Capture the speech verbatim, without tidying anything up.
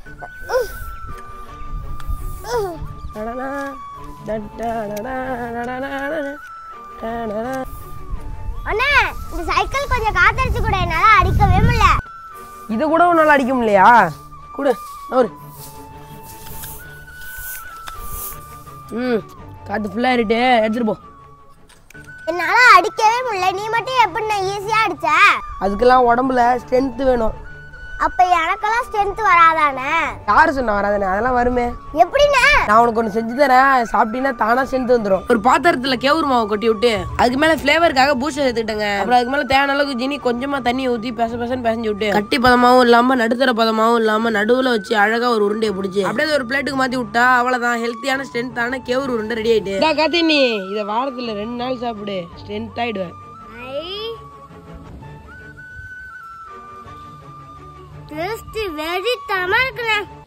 அண்ணா இந்த சைக்கிள் கொஞ்சம் காத்தடிச்சு கூட என்னால அடிக்கவே முடியல. இது கூட உன்னால அடிக்க முடியலையா? கூட ஒரு ம் காத்து ஃபுல்லா இருட்டு எடுத்துட்டு போ. என்னால அடிக்கவே முடியல. நீ மட்டும் எப்படி நான் ஈஸியா அடிச்ச? அதுக்கெல்லாம் உடம்புல ஸ்ட்ரென்த் வேணும். அப்ப எனக்கெல்லாம் ஸ்ட்ரென்த் வராதானே? யாரு சொன்ன வராதானே? அதெல்லாம் வருமே. எப்படிண்ணே? நான் உனக்கு ஒன்று செஞ்சு தரேன், சாப்பிட்டீங்கன்னா தானா ஸ்ட்ரென்த் வந்துடும். ஒரு பாத்திரத்துல கேவுரு மாவை கொட்டி விட்டு அதுக்கு மேல ஃபிளேவருக்காக பூஸ்ட் எடுத்துக்கிட்டேங்க. அப்புறம் அதுக்கு மேல தேவையான அளவுக்கு ஜீனி கொஞ்சமா தண்ணி ஊற்றி பெச பெசன்னு பிசைஞ்சு விட்டு கட்டி பதமாவும் இல்லாம நடுத்தர பதமாவும் இல்லாம நடுவுல வச்சு அழகா ஒரு உருண்டையை பிடிச்சி அப்படியே ஒரு பிளேட்டுக்கு மாத்தி விட்டா அவ்வளவுதான் ஹெல்த்தியான ஸ்ட்ரென்த்தான கேவுரு உருண்டை ரெடி ஆயிட்டு. காத்தி நீ இதை வாரத்துல ரெண்டு நாள் சாப்பிடு, ஸ்ட்ரென்த் ஆயிடுவேன். டேஸ்ட் வெரி தரமா இருக்குண்ணே.